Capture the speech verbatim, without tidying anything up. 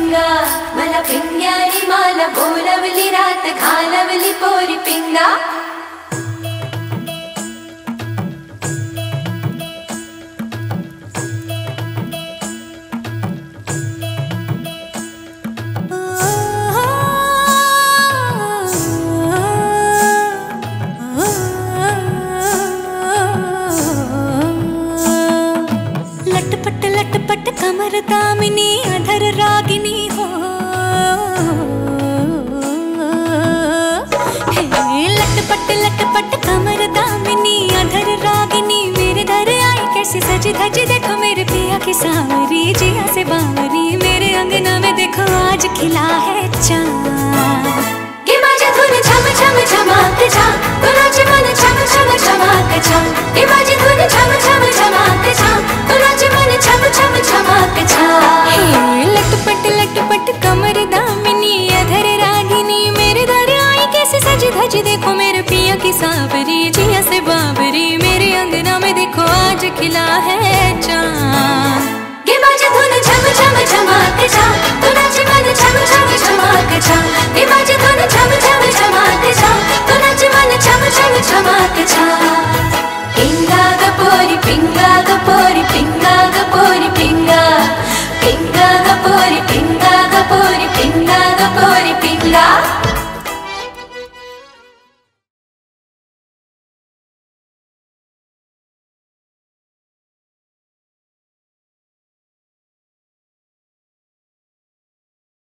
पिंगा मला पिंग्यानी माला बोलवली रात घालवली पोरी पिंगा। लटपट लटपट कमर दामिनी अधर रागिनी हो, हे लटपट लटपट कमर दामिनी अधर रागिनी मेरे दर आई कैसे सजी धजी देखो मेरे पिया की सांवरी जिया से बावरी मेरे अंगना में देखो आज खिला है चाँद। कि बाजे धुन छम छम छमाक छा तो नाचे मन छम छम छमाक छा। कि बाजे धुन छम छम छमाक छा तो नाचे मन छम छम छमाक छा। हे लटपट लटपट कमर दामिनी अधर रागिनी मेरे दर आई कैसे सजी धजी देखो मेरे पिया की सांवरी जिया से बावरी मेरे अंगना में देखो आज खिला है